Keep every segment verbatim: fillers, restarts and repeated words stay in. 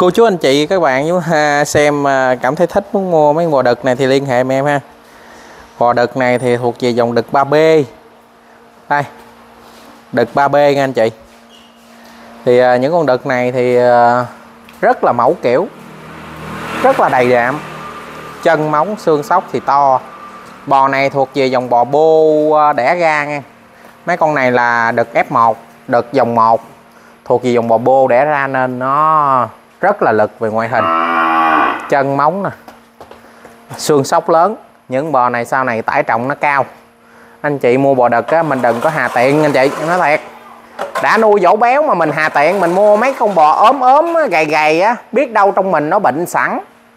Cô chú anh chị các bạn nếu xem cảm thấy thích muốn mua mấy bò đực này thì liên hệ em ha. Bò đực này thì thuộc về dòng đực ba B. Đây, đực ba B nha anh chị. Thì những con đực này thì rất là mẫu kiểu, rất là đầy đặn, chân móng xương sóc thì to. Bò này thuộc về dòng bò bô đẻ ra nha. Mấy con này là đực F một, đực dòng một, thuộc về dòng bò bô đẻ ra nên nó rất là lực về ngoại hình. Chân móng nè, xương sóc lớn. Những bò này sau này tải trọng nó cao. Anh chị mua bò đực á, mình đừng có hà tiện anh chị, em nói thiệt. Đã nuôi dỗ béo mà mình hà tiện, mình mua mấy con bò ốm ốm gầy gầy á, biết đâu trong mình nó bệnh sẵn.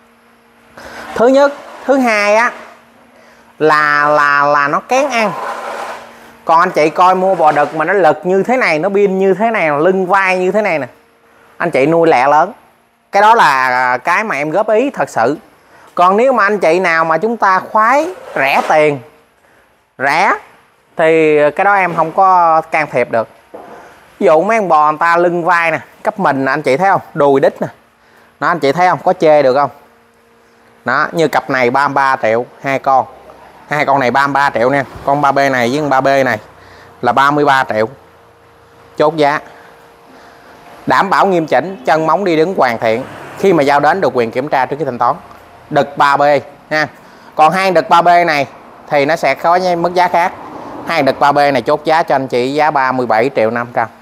Thứ nhất, thứ hai á là là là nó kén ăn. Còn anh chị coi mua bò đực mà nó lực như thế này, nó pin như thế này, lưng vai như thế này nè, anh chị nuôi lẹ lớn. Cái đó là cái mà em góp ý thật sự. Còn nếu mà anh chị nào mà chúng ta khoái rẻ tiền, rẻ thì cái đó em không có can thiệp được. Ví dụ mấy con bò người ta lưng vai nè, cấp mình nè, anh chị thấy không, đùi đít nè, đó anh chị thấy không, có chê được không? Đó, như cặp này ba mươi ba triệu hai con. Hai con này ba mươi ba triệu nha. Con ba B này với con ba B này là ba mươi ba triệu. Chốt giá. Đảm bảo nghiêm chỉnh, chân móng đi đứng hoàn thiện. Khi mà giao đến được quyền kiểm tra trước khi thanh toán. Đực ba B ha. Còn hai đực ba B này thì nó sẽ có mức giá khác. Hai đực ba B này chốt giá cho anh chị giá ba mươi bảy triệu năm trăm.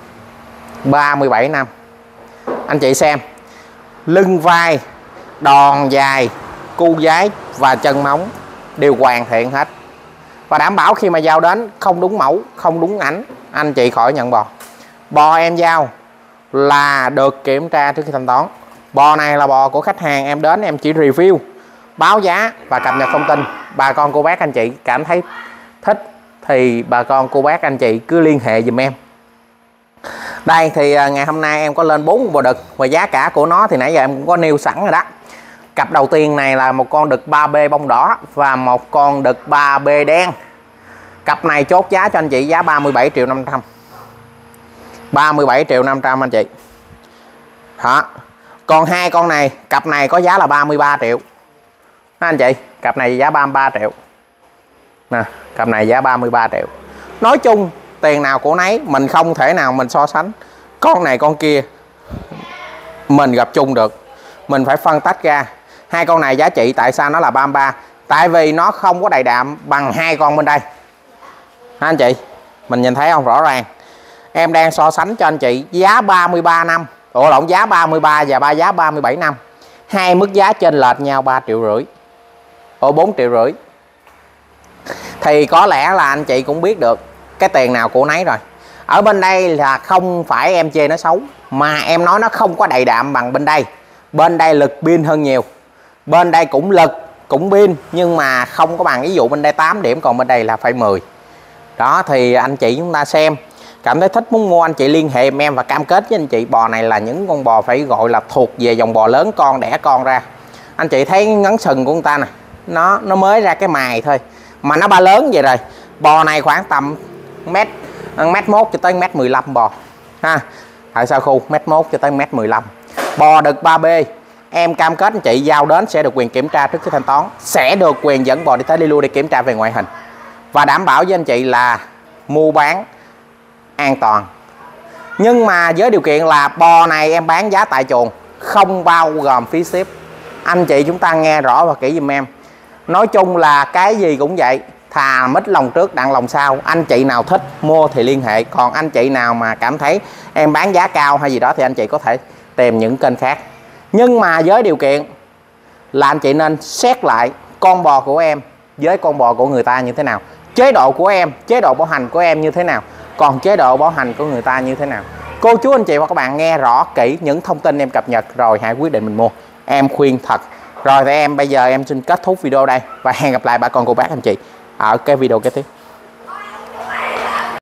ba mươi bảy năm. Anh chị xem. Lưng vai, đòn dài, cu giái và chân móng đều hoàn thiện hết. Và đảm bảo khi mà giao đến không đúng mẫu, không đúng ảnh, anh chị khỏi nhận bò. Bò em giao là được kiểm tra trước khi thanh toán. Bò này là bò của khách hàng, em đến em chỉ review, báo giá và cập nhật thông tin. Bà con cô bác anh chị cảm thấy thích thì bà con cô bác anh chị cứ liên hệ giùm em. Đây thì ngày hôm nay em có lên bốn bò đực và giá cả của nó thì nãy giờ em cũng có nêu sẵn rồi đó. Cặp đầu tiên này là một con đực ba B bông đỏ và một con đực ba B đen. Cặp này chốt giá cho anh chị giá ba mươi bảy triệu năm trăm. ba mươi bảy triệu năm trăm anh chị. Đó. Còn hai con này, cặp này có giá là ba mươi ba triệu. Đó anh chị, cặp này giá ba mươi ba triệu. Nè, cặp này giá ba mươi ba triệu. Nói chung tiền nào của nấy, mình không thể nào mình so sánh con này con kia mình gặp chung được. Mình phải phân tách ra. Hai con này giá trị tại sao nó là ba mươi ba? Tại vì nó không có đầy đạm bằng hai con bên đây. Hả anh chị? Mình nhìn thấy không? Rõ ràng. Em đang so sánh cho anh chị giá ba mươi ba năm. Ủa lộn, giá ba mươi ba và ba giá ba mươi bảy năm. Hai mức giá chênh lệch nhau ba triệu rưỡi. Ủa bốn triệu rưỡi. Thì có lẽ là anh chị cũng biết được cái tiền nào của nấy rồi. Ở bên đây là không phải em chê nó xấu, mà em nói nó không có đầy đạm bằng bên đây. Bên đây lực pin hơn nhiều. Bên đây cũng lực, cũng pin, nhưng mà không có bằng. Ví dụ bên đây tám điểm, còn bên đây là phải mười. Đó thì anh chị chúng ta xem, cảm thấy thích muốn mua anh chị liên hệ em và cam kết với anh chị bò này là những con bò phải gọi là thuộc về dòng bò lớn, con đẻ con ra. Anh chị thấy ngắn sừng của người ta nè, nó nó mới ra cái mài thôi mà nó ba lớn vậy rồi. Bò này khoảng tầm mét mét mốt cho tới mét mười lăm bò ha. Tại sao khu mét mốt cho tới mét mười lăm. Bò đực ba B em cam kết anh chị giao đến sẽ được quyền kiểm tra trước khi thanh toán, sẽ được quyền dẫn bò đi tới đi lui để kiểm tra về ngoại hình và đảm bảo với anh chị là mua bán an toàn. Nhưng mà với điều kiện là bò này em bán giá tại chuồng, không bao gồm phí ship. Anh chị chúng ta nghe rõ và kỹ giùm em. Nói chung là cái gì cũng vậy, thà mít lòng trước đặng lòng sau. Anh chị nào thích mua thì liên hệ. Còn anh chị nào mà cảm thấy em bán giá cao hay gì đó thì anh chị có thể tìm những kênh khác. Nhưng mà với điều kiện là anh chị nên xét lại con bò của em với con bò của người ta như thế nào, chế độ của em, chế độ bảo hành của em như thế nào, còn chế độ bảo hành của người ta như thế nào. Cô chú anh chị và các bạn nghe rõ kỹ những thông tin em cập nhật rồi hãy quyết định mình mua. Em khuyên thật. Rồi thì em bây giờ em xin kết thúc video đây và hẹn gặp lại bà con cô bác anh chị ở cái video kế tiếp.